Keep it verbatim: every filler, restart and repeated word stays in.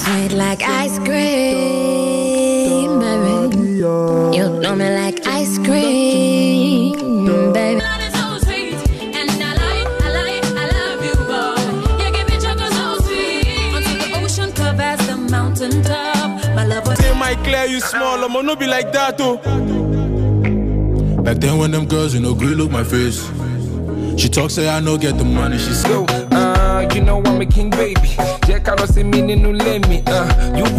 sweet like ice cream, baby. You know me like ice cream, baby. Say my Claire, you small, I'ma no be like that, oh. Back then when them girls, you know, great look my face. She talk, say I no get the money, she say. Yo, uh, you know I'm a king, baby. Jack, I don't see me, no let me. Uh, you